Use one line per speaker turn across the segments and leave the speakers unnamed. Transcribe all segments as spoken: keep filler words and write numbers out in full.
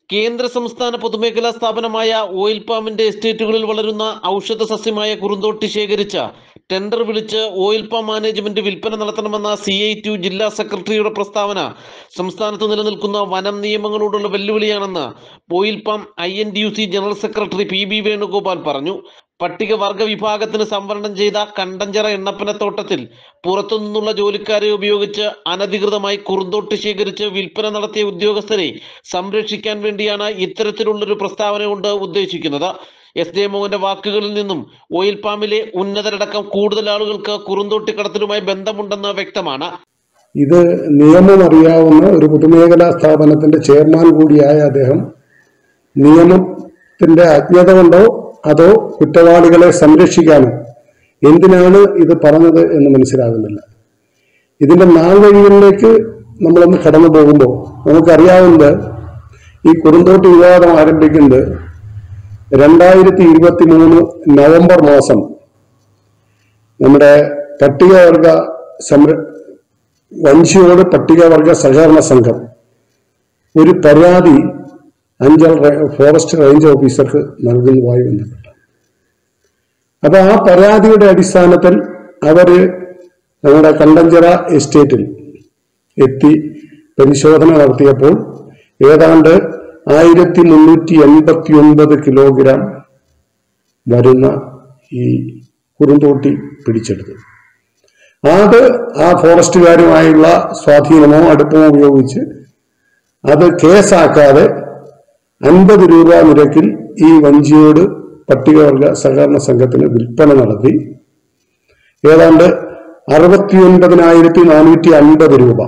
കേന്ദ്ര സംസ്ഥാന പൊതുമേഖലാ സ്ഥാപനമായ ഓയിൽ പാമിന്റെ എസ്റ്റേറ്റുകളിൽ വളരുന്ന ഔഷധ സസ്യമായ കുറുന്തോട്ടി ശേഖരിച്ച ടെൻഡർ വിളിച്ച് ഓയിൽ പാം മാനേജ്മെന്റ് വിൽപ്പന നടത്തണമെന്ന സി ഐ ടി യു ജില്ലാ സെക്രട്ടറിയുടെ പ്രസ്താവന സംസ്ഥാനത്ത് നിലനിൽക്കുന്ന വനം നിയമങ്ങളോടുള്ള വെല്ലുവിളിയാണെന്ന് oil palm I N D U C general secretary P B Venugopal പറഞ്ഞു. പട്ടികവർഗ വിഭാഗത്തിന് സംവരണം ചെയ്ത കണ്ടഞ്ചിറ എണ്ണപ്പനത്തോട്ടത്തിൽ പുറത്തുനിന്നുള്ള ജോലിക്കാരെ ഉപയോഗിച്ച് അനധികൃതമായി കുറുന്തോട്ടി ശേഖരിച്ച് വിൽപ്പന നടത്തിയ ഉദ്യോഗസ്ഥരെ സംരക്ഷിക്കാൻ വേണ്ടിയാണ് ഇത്തരത്തിലുള്ളൊരു പ്രസ്താവന കൊണ്ട് ഉദ്ദേശിക്കുന്നത്. എസ് ജെ മോഹന്റെ വാക്കുകളിൽ നിന്നും ഓയിൽ പാമിലെ ഉന്നതരടക്കം കൂടുതൽ ആളുകൾക്ക് കുറുന്തോട്ടി കടത്തലുമായി ബന്ധമുണ്ടെന്ന് വ്യക്തമാണ്.
ഇത് നിയമം അറിയാവുന്ന ഒരു പൊതുമേഖലാ സ്ഥാപനത്തിന്റെ ചെയർമാൻ കൂടിയായ അദ്ദേഹം നിയമത്തിന്റെ അജ്ഞത കൊണ്ടോ അതോ കുറ്റവാളികളെ സംരക്ഷിക്കാനോ എന്തിനാണ് ഇത് പറഞ്ഞത് എന്ന് മനസ്സിലാകുന്നില്ല. ഇതിന്റെ നാൾവഴികളിലേക്ക് നമ്മളൊന്ന് കടന്നു പോകുമ്പോൾ നമുക്കറിയാവുന്നത് ഈ കുറുന്തോട്ടി വിവാദം ആരംഭിക്കുന്നത് രണ്ടായിരത്തി ഇരുപത്തി മൂന്ന് നവംബർ മാസം നമ്മുടെ പട്ടികവർഗ സംര വഞ്ചിയോട് പട്ടികവർഗ സഹകരണ സംഘം ഒരു പരാതി അഞ്ചൽ ഫോറസ്റ്റ് റേഞ്ച് ഓഫീസർക്ക് നൽകുന്നതുമായി ബന്ധപ്പെട്ട. അപ്പൊ ആ പരാതിയുടെ അടിസ്ഥാനത്തിൽ അവര് നമ്മുടെ കണ്ടഞ്ചിറ എസ്റ്റേറ്റിൽ എത്തി പരിശോധന നടത്തിയപ്പോൾ ഏതാണ്ട് ആയിരത്തി മുന്നൂറ്റി എൺപത്തി ഒൻപത് കിലോഗ്രാം വരുന്ന ഈ കുറുന്തോട്ടി പിടിച്ചെടുത്തു. അത് ആ ഫോറസ്റ്റുകാരുമായുള്ള സ്വാധീനമോ അടുപ്പമോ ഉപയോഗിച്ച് അത് കേസാക്കാതെ അൻപത് രൂപ നിരക്കിൽ ഈ വഞ്ചിയോട് പട്ടികവർഗ സഹകരണ സംഘത്തിന് വിൽപ്പന നടത്തി ഏതാണ്ട് അറുപത്തി ഒൻപതിനായിരത്തി നാനൂറ്റി അൻപത് രൂപ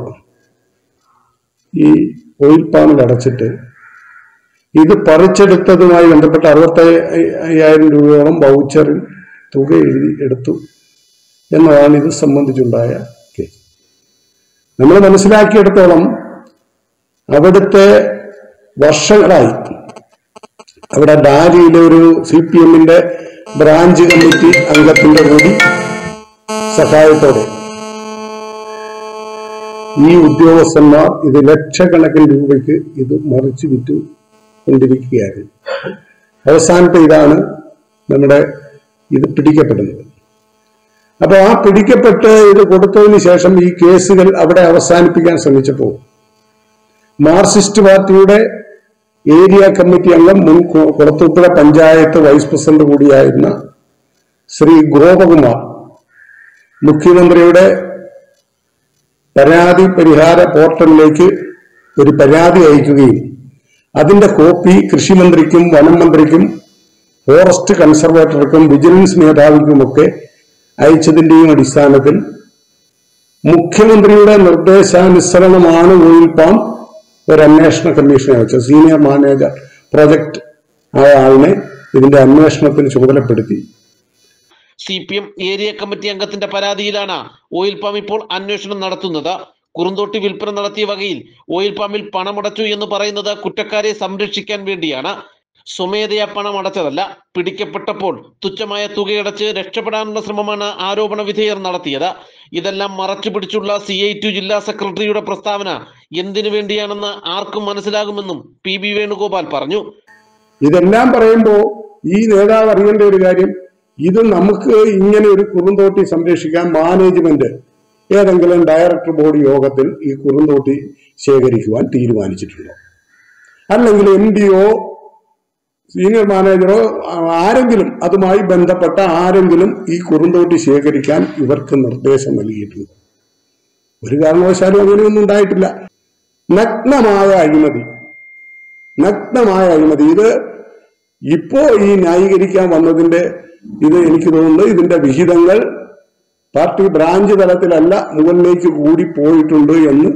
ഈ ഓയിൽ പാമിൽ അടച്ചിട്ട് ഇത് പറിച്ചെടുത്തതുമായി ബന്ധപ്പെട്ട് അറുപത്തി അയ്യായിരം രൂപയോളം വൗച്ചറിൽ തുക എഴുതി എടുത്തു എന്നതാണ് ഇത് സംബന്ധിച്ചുണ്ടായ കേസ്. നമ്മൾ മനസ്സിലാക്കിയെടുത്തോളം അവിടുത്തെ വർഷങ്ങളായി അവിടെ ഡാലിയിലെ ഒരു സി പി എമ്മിന്റെ ബ്രാഞ്ച് കമ്മിറ്റി അംഗത്തിന്റെ കൂടി സഹായത്തോടെ ഈ ഉദ്യോഗസ്ഥന്മാർ ഇത് ലക്ഷക്കണക്കിന് രൂപയ്ക്ക് ഇത് മറിച്ചു വിറ്റു കൊണ്ടിരിക്കുകയായിരുന്നു. അവസാനത്തെ ഇതാണ് നമ്മുടെ ഇത് പിടിക്കപ്പെടുന്നത്. അപ്പൊ ആ പിടിക്കപ്പെട്ട് ഇത് കൊടുത്തതിന് ശേഷം ഈ കേസുകൾ അവിടെ അവസാനിപ്പിക്കാൻ ശ്രമിച്ചപ്പോൾ മാർക്സിസ്റ്റ് പാർട്ടിയുടെ ഏരിയ കമ്മിറ്റി അംഗം മുൻ കുളത്തൂപ്പുഴ പഞ്ചായത്ത് വൈസ് പ്രസിഡന്റ് കൂടിയായിരുന്ന ശ്രീ ഗോപകുമാർ മുഖ്യമന്ത്രിയുടെ പരാതി പരിഹാര പോർട്ടലിലേക്ക് ഒരു പരാതി അയക്കുകയും അതിന്റെ കോപ്പി കൃഷിമന്ത്രിക്കും വനം മന്ത്രിക്കും ഫോറസ്റ്റ് കൺസർവേറ്റർക്കും വിജിലൻസ് മേധാവിക്കുമൊക്കെ അയച്ചതിന്റെയും അടിസ്ഥാനത്തിൽ മുഖ്യമന്ത്രിയുടെ നിർദ്ദേശാനുസരണമാണ് ഓയിൽ പാം ഒരു അന്വേഷണ കമ്മീഷനെ അയച്ചത്. സീനിയർ മാനേജർ പ്രോജക്ട് ആയ ആളിനെ ഇതിന്റെ അന്വേഷണത്തിന് ചുമതലപ്പെടുത്തി.
C P M area committee അംഗത്തിന്റെ പരാതിയിലാണ് ഓയിൽ പാം ഇപ്പോൾ അന്വേഷണം നടത്തുന്നത്. കുറുന്തോട്ടി വിൽപ്പന നടത്തിയ വകയിൽ ഓയിൽ പാമിൽ പണമടച്ചു എന്ന് പറയുന്നത് കുറ്റക്കാരെ സംരക്ഷിക്കാൻ വേണ്ടിയാണ്. സ്വമേധയാ പണം അടച്ചതല്ല. പിടിക്കപ്പെട്ടപ്പോൾ തുച്ഛമായ തുകയടച്ച് രക്ഷപ്പെടാനുള്ള ശ്രമമാണ് ആരോപണ വിധേയർ നടത്തിയത്. ഇതെല്ലാം മറച്ചു പിടിച്ചുള്ള സി ഐ ടി യു ജില്ലാ സെക്രട്ടറിയുടെ പ്രസ്താവന എന്തിനു വേണ്ടിയാണെന്ന് ആർക്കും മനസ്സിലാകുമെന്നും പി ബി വേണുഗോപാൽ പറഞ്ഞു.
ഇതെല്ലാം പറയുമ്പോ ഈ നേതാവ് അറിയേണ്ട ഒരു കാര്യം, ഇത് നമുക്ക് ഇങ്ങനെ ഒരു കുറുന്തോട്ടി സംരക്ഷിക്കാൻ മാനേജ്മെന്റ് ഏതെങ്കിലും ഡയറക്ടർ ബോർഡ് യോഗത്തിൽ ഈ കുറുന്തോട്ടി ശേഖരിക്കുവാൻ തീരുമാനിച്ചിട്ടുണ്ടോ? അല്ലെങ്കിൽ എം ഡിയോ സീനിയർ മാനേജറോ ആരെങ്കിലും അതുമായി ബന്ധപ്പെട്ട ആരെങ്കിലും ഈ കുറുന്തോട്ടി ശേഖരിക്കാൻ ഇവർക്ക് നിർദ്ദേശം നൽകിയിട്ടുണ്ട്? ഒരു കാരണവശാലും അങ്ങനെയൊന്നും ഉണ്ടായിട്ടില്ല. നഗ്നമായ അഴിമതി നഗ്നമായ അഴിമതി ഇത് ഇപ്പോ ഈ ന്യായീകരിക്കാൻ വന്നതിന്റെ ഇത് എനിക്ക് തോന്നുന്നു ഇതിന്റെ വിഹിതങ്ങൾ പാർട്ടി ബ്രാഞ്ച് തലത്തിലല്ല മുകളിലേക്ക് കൂടി പോയിട്ടുണ്ട് എന്ന്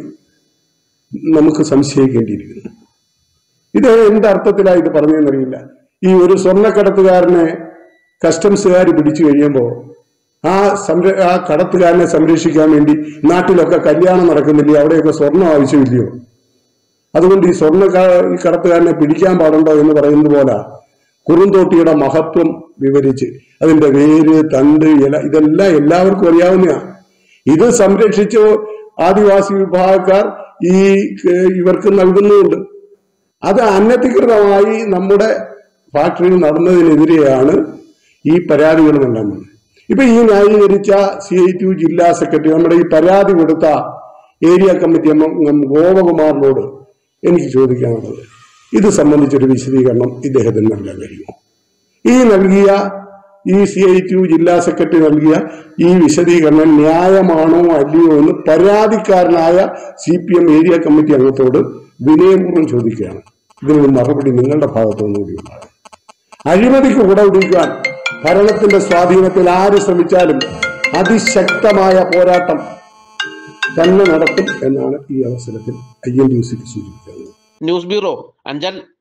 നമുക്ക് സംശയിക്കേണ്ടിയിരിക്കുന്നു. ഇത് എന്തർത്ഥത്തിലാണ് ഇത് പറഞ്ഞതെന്നറിയില്ല. ഈ ഒരു സ്വർണ്ണക്കടത്തുകാരനെ കസ്റ്റംസുകാർ പിടിച്ചു കഴിയുമ്പോൾ ആ സംര ആ കടത്തുകാരനെ സംരക്ഷിക്കാൻ വേണ്ടി നാട്ടിലൊക്കെ കല്യാണം നടക്കുന്നില്ലയോ, അവിടെയൊക്കെ സ്വർണം ആവശ്യമില്ലയോ? അതുകൊണ്ട് ഈ സ്വർണ്ണ ഈ കടത്തുകാരനെ പിടിക്കാൻ പാടുണ്ടോ എന്ന് പറയുന്നത് പോലെ കുറുന്തോട്ടിയുടെ മഹത്വം വിവരിച്ച് അതിന്റെ വേര് തണ്ട് ഇല ഇതെല്ലാം എല്ലാവർക്കും അറിയാവുന്നതാണ്. ഇത് സംരക്ഷിച്ച് ആദിവാസി വിഭാഗക്കാർ ഈ ഇവർക്ക് നൽകുന്നുണ്ട്. അത് അനധികൃതമായി നമ്മുടെ ഫാക്ടറിയിൽ നടന്നതിനെതിരെയാണ് ഈ പരാതികളുമെല്ലാം വന്നത്. ഇപ്പൊ ഈ ന്യായീകരിച്ച സി ഐ ടി യു ജില്ലാ സെക്രട്ടറി നമ്മുടെ ഈ പരാതി കൊടുത്ത ഏരിയ കമ്മിറ്റി അംഗം ഗോപകുമാറിനോട് എനിക്ക് ചോദിക്കാനുള്ളത്, ഇത് സംബന്ധിച്ചൊരു വിശദീകരണം ഇദ്ദേഹത്തിന് നൽകാൻ കഴിയുമോ? ഈ നൽകിയ ഈ സി ഐ ടി യു ജില്ലാ സെക്രട്ടറി നൽകിയ ഈ വിശദീകരണം ന്യായമാണോ അല്ലയോ എന്ന് പരാതിക്കാരനായ C P M area committee അംഗത്തോട് വിനയപൂർവ്വം ചോദിക്കുകയാണ്. ഇതിനൊരു മറുപടി നിങ്ങളുടെ ഭാഗത്തുനിന്നുകൂടി ഉണ്ടാകും. അഴിമതിക്ക് കുടപിടിക്കാൻ ഭരണത്തിന്റെ സ്വാധീനത്തിൽ ആര് ശ്രമിച്ചാലും അതിശക്തമായ പോരാട്ടം തന്നെ നടത്തും എന്നാണ് ഈ അവസരത്തിൽ ഐ എൻ ഡി യു സിക്ക് സൂചിപ്പിക്കുന്നത്.
News bureau, Anchal.